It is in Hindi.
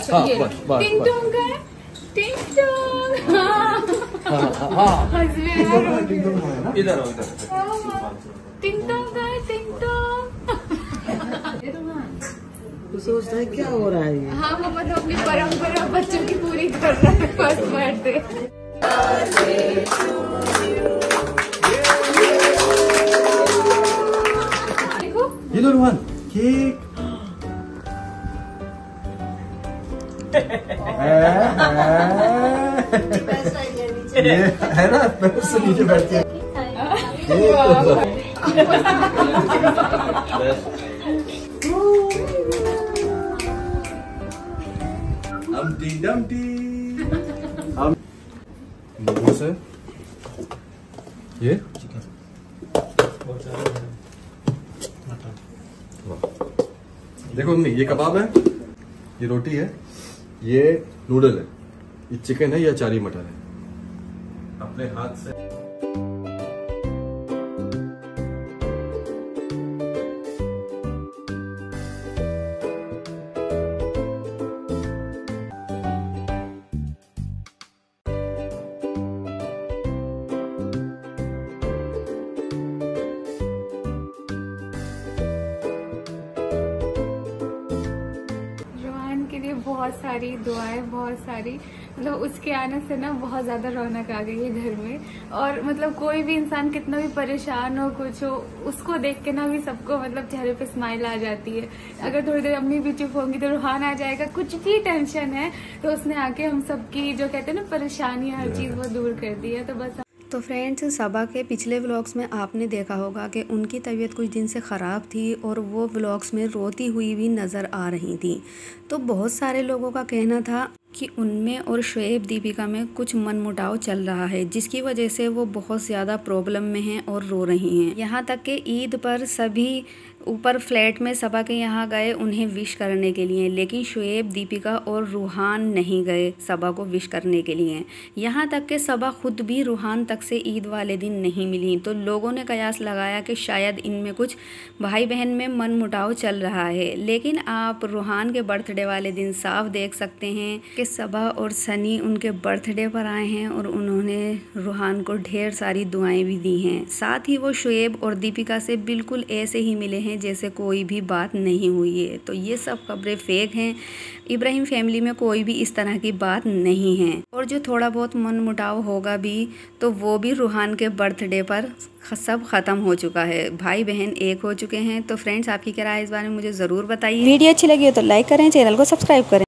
अच्छा ये टिंग टोंग का है, टिंग टोंग। इधर टिंग टोंग का है, टिंग टोंग। तो सोचता है क्या हो रहा है ये? हाँ वो मतलब अपनी परंपरा बच्चों की पूरी कर रहा है फर्स्ट बर्थडे। ये लो रोहन केक। ये है ना पैर नीचे बैठ के मोमोस है, ये देखो मम्मी, ये कबाब है, ये रोटी है, ये नूडल है, ये चिकन है, या चारी मटर है। अपने हाथ से के लिए बहुत सारी दुआएं, बहुत सारी मतलब उसके आने से ना बहुत ज्यादा रौनक आ गई है घर में। और मतलब कोई भी इंसान कितना भी परेशान हो, कुछ हो, उसको देख के ना भी सबको मतलब चेहरे पे स्माइल आ जाती है। अगर थोड़ी देर अम्मी भी चुप होंगी तो रूहान आ जाएगा, कुछ भी टेंशन है तो उसने आके हम सबकी जो कहते हैं ना परेशानी, हर चीज वो दूर कर दी है। तो बस तो फ्रेंड्स, सबा के पिछले व्लॉग्स में आपने देखा होगा कि उनकी तबीयत कुछ दिन से ख़राब थी और वो व्लॉग्स में रोती हुई भी नज़र आ रही थी। तो बहुत सारे लोगों का कहना था कि उनमें और शुएब दीपिका में कुछ मनमुटाव चल रहा है, जिसकी वजह से वो बहुत ज़्यादा प्रॉब्लम में हैं और रो रही हैं। यहाँ तक कि ईद पर सभी ऊपर फ्लैट में सबा के यहाँ गए उन्हें विश करने के लिए, लेकिन शुएब, दीपिका और रूहान नहीं गए सबा को विश करने के लिए। यहाँ तक कि सबा खुद भी रूहान तक से ईद वाले दिन नहीं मिली। तो लोगों ने कयास लगाया कि शायद इनमें कुछ भाई बहन में मनमुटाव चल रहा है। लेकिन आप रूहान के बर्थडे वाले दिन साफ देख सकते हैं कि सबा और सनी उनके बर्थडे पर आए हैं और उन्होंने रूहान को ढेर सारी दुआएं भी दी हैं। साथ ही वो शुएब और दीपिका से बिल्कुल ऐसे ही मिले हैं जैसे कोई भी बात नहीं हुई है। तो ये सब खबरें फेक हैं। इब्राहिम फैमिली में कोई भी इस तरह की बात नहीं है। और जो थोड़ा बहुत मनमुटाव होगा भी तो वो भी रूहान के बर्थडे पर सब ख़त्म हो चुका है। भाई बहन एक हो चुके हैं। तो फ्रेंड्स, आपकी क्या राय है इस बारे में मुझे ज़रूर बताइए। वीडियो अच्छी लगी हो तो लाइक करें, चैनल को सब्सक्राइब करें।